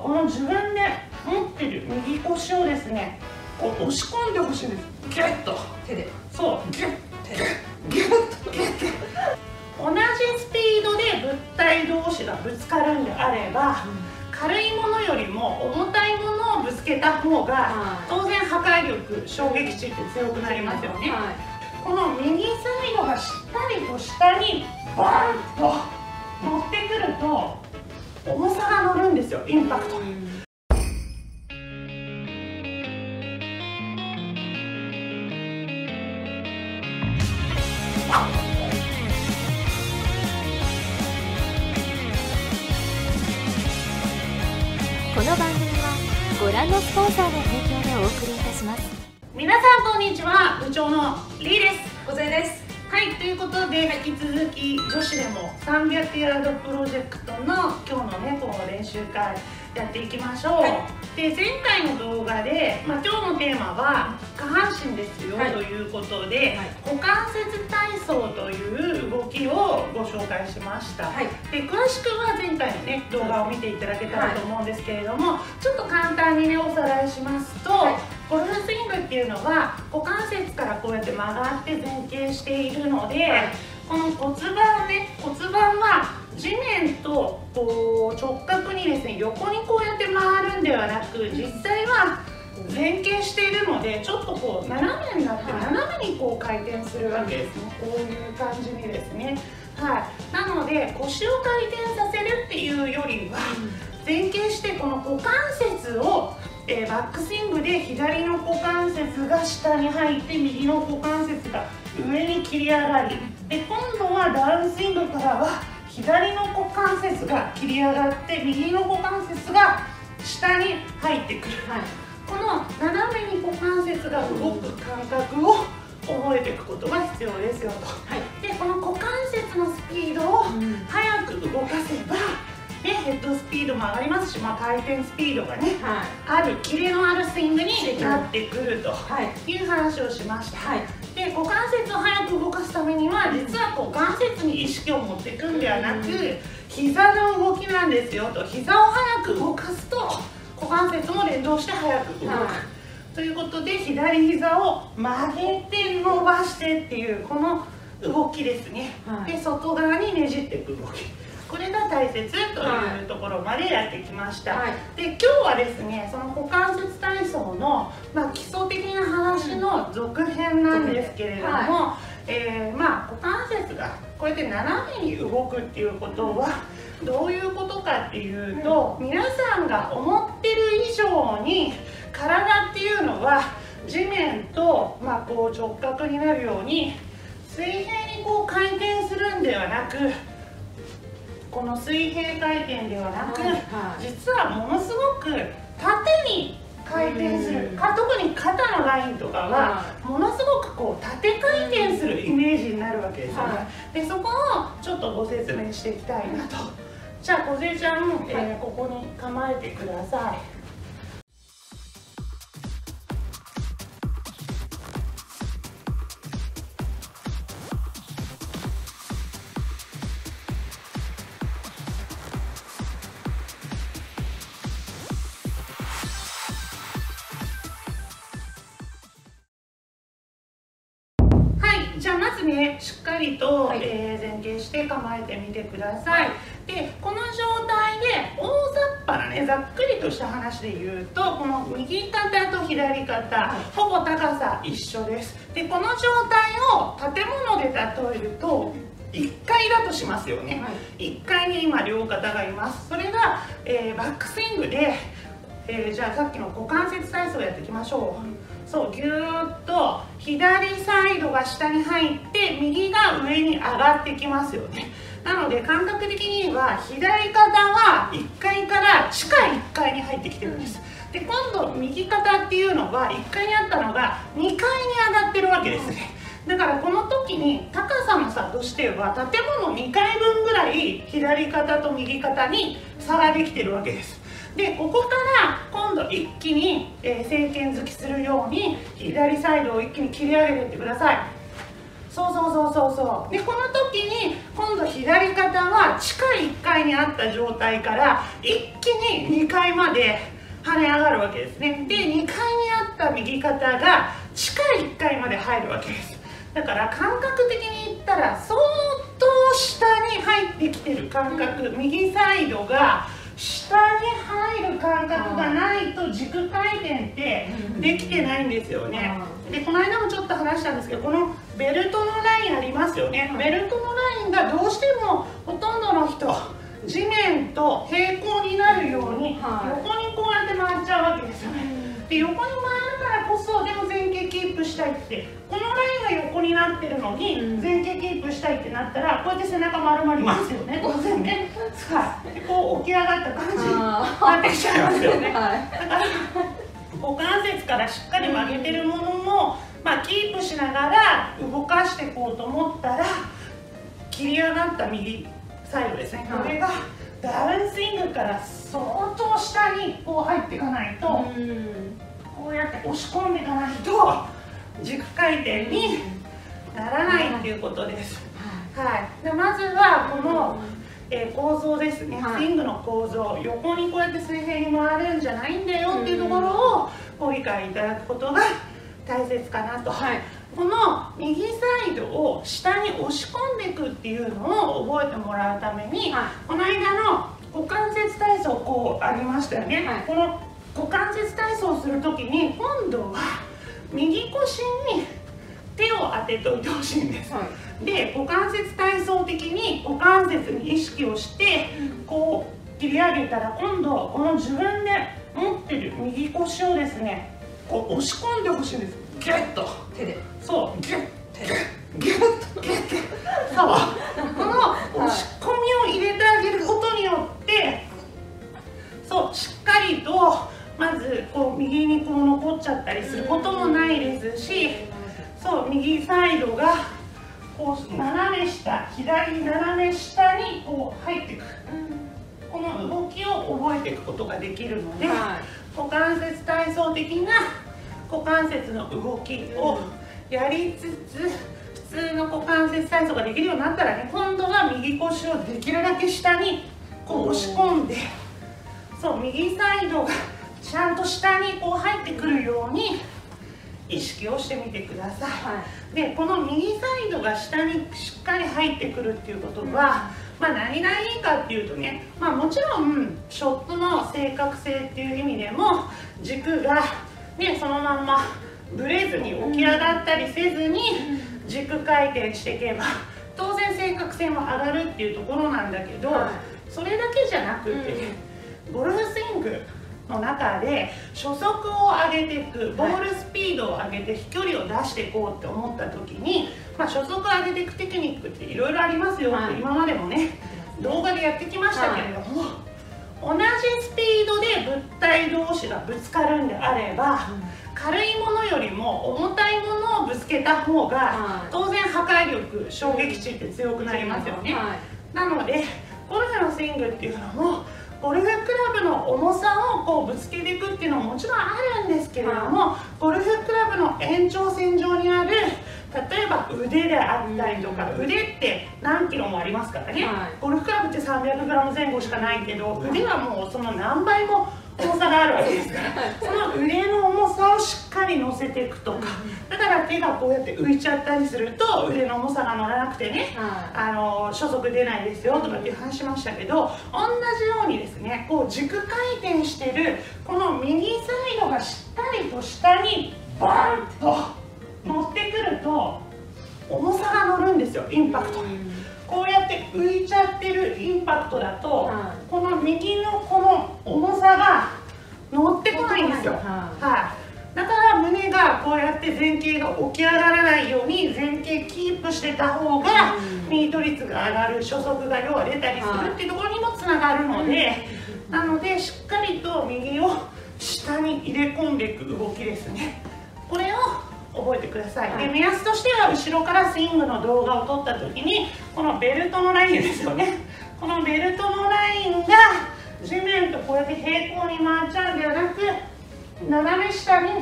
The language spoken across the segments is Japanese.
この自分で持ってる右腰をですね、こう押し込んでほしいんです。ギュッと手で、 そうギュッギュッギュッギュッ。同じスピードで物体同士がぶつかるんであれば、軽いものよりも重たいものをぶつけた方が当然破壊力、衝撃値って強くなりますよね。この右サイドがしっかりと下にバーンと乗ってくると重さが乗るんですよ、インパクト。 この番組はご覧のスポンサーの提供でお送りいたします。 皆さんこんにちは、部長のリーです。 小勢です。 はい、ということで、引き続き女子でも300ヤードプロジェクトの今日のね、この練習会やっていきましょう。で、前回の動画で、今日のテーマは下半身ですよ、ということで、股関節体操という動きをご紹介しました。で、詳しくは前回のね、動画を見ていただけたらと思うんですけれども、ちょっと簡単にね、おさらいしますと、ゴルフスイングっていうのは股関節からこうやって曲がって前傾しているので、この骨盤ね、骨盤は地面とこう直角にですね、横にこうやって回るんではなく、実際は前傾しているので、ちょっとこう斜めになって斜めにこう回転するわけですね。こういう感じにですね。なので腰を回転させるっていうよりは、前傾してこの股関節をバックスイングで左の股関節が下に入って右の股関節が上に切り上がり、で今度はダウンスイングからは左の股関節が切り上がって右の股関節が下に入ってくる、この斜めに股関節が動く感覚を覚えていくことが必要ですよと。でこの股関節のスピードを速く動かせば、ヘッドスピードも上がりますし、回転スピードがね、あるキレのあるスイングになってくるという話をしました。で股関節を速く動かすためには、実は股関節に意識を持っていくんではなく、膝の動きなんですよと。膝を速く動かすと股関節も連動して速く動く、ということで、左膝を曲げて伸ばしてっていうこの動きですね。で外側にねじっていく動き、これが大切というところまでやってきました。で今日はですね、その股関節体操の、基礎的な話の続編なんですけれども、股関節がこうやって斜めに動くっていうことはどういうことかっていうと、皆さんが思ってる以上に体っていうのは地面と、こう直角になるように水平にこう回転するんではなく、この水平回転ではなく、実はものすごく縦に回転する、特に肩のラインとかはものすごくこう縦回転するイメージになるわけですよね。でそこをちょっとご説明していきたいなと。じゃあ小勢ちゃん、ここに構えてください。じゃあまずね、しっかりと、前傾して構えてみてください。でこの状態で大雑把なね、ざっくりとした話で言うと、この右肩と左肩、ほぼ高さ一緒です。でこの状態を建物で例えると1階だとしますよね。1階に今両肩がいます。それが、バックスイングで、じゃあさっきの股関節体操やっていきましょう。そう、ぎゅーっと左サイドが下に入って右が上に上がってきますよね。なので感覚的には左肩は1階から地下1階に入ってきてるんです。で今度右肩っていうのは1階にあったのが2階に上がってるわけですね。だからこの時に高さの差としては建物2階分ぐらい左肩と右肩に差ができてるわけです。でここから今度一気に、正拳突きするように左サイドを一気に切り上げていってください。そうそうそうそうそう。でこの時に今度左肩は地下1階にあった状態から一気に2階まで跳ね上がるわけですね。で2階にあった右肩が地下1階まで入るわけです。だから感覚的に言ったら相当下に入ってきてる感覚、右サイドが下に入る感覚がないと軸回転ってできてないんですよね。でこの間もちょっと話したんですけど、このベルトのラインありますよね。ベルトのラインがどうしてもほとんどの人地面と平行になるように横にこうやって回っちゃうわけですよね。で横に回るからこそでも前傾キープしたいって、このラインが横になってるのに前傾キープしたいってなったらこうやって背中丸まりますよね、当然ね。でこう起き上がった感じになってきちゃいますよね。だから股関節からしっかり曲げてるものも、キープしながら動かしていこうと思ったら切り上がった右サイドですね、これがダウンスイングから相当下にこう入っていかないと、こうやって押し込んでいかないと軸回転にならないっていうことです。でまずはこの構造ですね、スイングの構造、横にこうやって水平に回るんじゃないんだよっていうところをご理解いただくことが大切かなと。この右サイドを下に押し込んでいくっていうのを覚えてもらうために、この間の股関節体操こうありましたよね。この股関節体操をするときに今度は右腰に手を当てといてほしいんです。で股関節体操的に股関節に意識をしてこう切り上げたら、今度この自分で持ってる右腰をですねこう押し込んでほしいんです。ギュッと手で、そうギュッギュッギュッギュッ、そうこの押し込みを入れてあげることによってそうしっかりとまずこう右にこう残っちゃったりすることもないですし、そう右サイドがこう斜め下、左斜め下にこう入っていく、この動きを覚えていくことができるので、股関節体操的な股関節の動きをやりつつ普通の股関節体操ができるようになったらね、今度は右腰をできるだけ下にこう押し込んで、そう右サイドがちゃんと下にこう入ってくるように意識をしてみてください。でこの右サイドが下にしっかり入ってくるっていうことは、何がいいかっていうとね、もちろんショットの正確性っていう意味でも軸がねそのまんまぶれずに起き上がったりせずに軸回転していけば当然正確性も上がるっていうところなんだけど、それだけじゃなくてゴルフスイングの中で初速を上げていく、ボールスピードを上げて飛距離を出していこうって思った時に、初速を上げていくテクニックっていろいろありますよって今までもね動画でやってきましたけれども、同じスピードで物体同士がぶつかるんであれば、軽いものよりも重たいものをぶつけた方が当然破壊力、衝撃値って強くなりますよね。なのでゴルフのスイングっていうのもゴルフクラブの重さをこうぶつけていくっていうのももちろんあるんですけれども、ゴルフクラブの延長線上にある例えば腕であったりとか、腕って何キロもありますからね、ゴルフクラブって 300g 前後しかないけど、腕はもうその何倍も重さがあるわけですから、その腕の重さをしっかり乗せていくとか、だから手がこうやって浮いちゃったりすると腕の重さが乗らなくてね、初速出ないですよとかっていう話しましたけど、同じようにですねこう軸回転してるこの右サイドがしっかりと下にバンと乗ってくると重さが乗るんですよ、インパクト。こうやって浮いちゃってるインパクトだと、この右のこの重さが乗ってこないんですよ。だから胸がこうやって前傾が起き上がらないように前傾キープしてた方がミート率が上がる、初速が要は出たりするっていうところにもつながるので、なのでしっかりと右を下に入れ込んでいく動きですね。これを覚えてください。で目安としては後ろからスイングの動画を撮った時にこのベルトのラインですよね、このベルトのラインが地面とこうやって平行に回っちゃうんではなく、斜め下に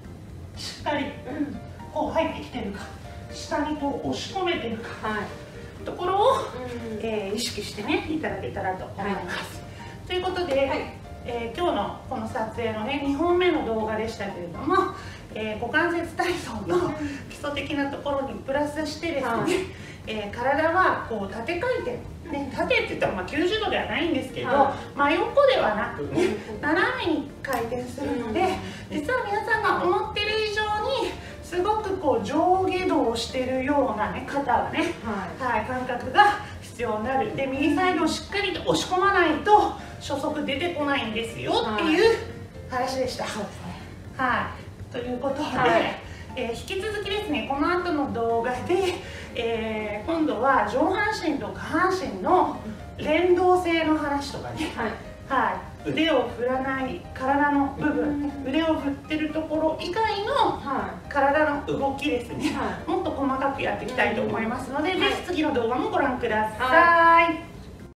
しっかりこう入ってきてるか、下にこう押し込めてるか、 ところを、意識してねいただけたらと思います。ということで、今日のこの撮影のね2本目の動画でしたけれども、股関節体操の基礎的なところにプラスしてですね、体はこう縦回転、ね、縦って言ったら90度ではないんですけど、真横ではなくね斜めに回転するので、実は皆さんが思ってる以上にすごくこう上下動してるようなね肩はね、感覚が必要になる。で右サイドをしっかりと押し込まないと初速出てこないんですよっていう話でした。ということで、引き続きですねこの後の動画で、今度は上半身と下半身の連動性の話とかね、腕を振らない体の部分、腕を振ってるところ以外の体の動きですね、もっと細かくやっていきたいと思いますので、ぜひ次の動画もご覧ください。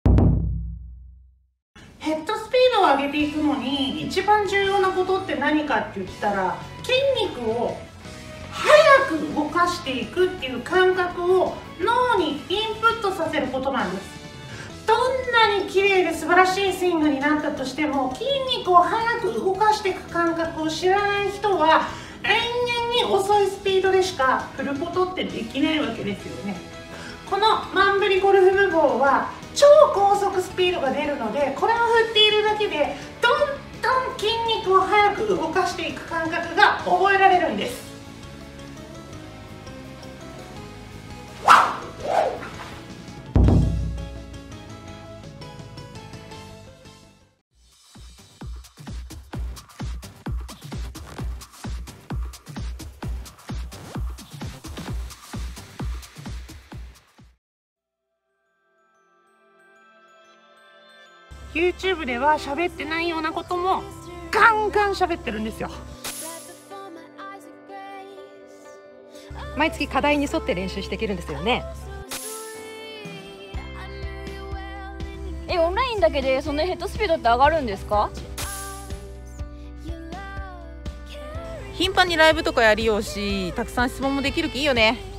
ヘッドスピードを上げていくのに一番重要なことって何かって言ったら、筋肉を速く動かしていくっていう感覚を脳にインプットさせることなんです。どんなに綺麗で素晴らしいスイングになったとしても、筋肉を速く動かしていく感覚を知らない人は延々に遅いスピードでしか振ることってできないわけですよね。このマンブリゴルフ部棒は超高速スピードが出るので、これを振っているだけでどんどん筋肉を速く動かしていく感覚が覚えられるんです。YouTube では喋ってないようなこともガンガン喋ってるんですよ。 毎月課題に沿って練習していけるんですよね。 オンラインだけでそのヘッドスピードって上がるんですか？ 頻繁にライブとかやりようし、たくさん質問もできるきいいよね。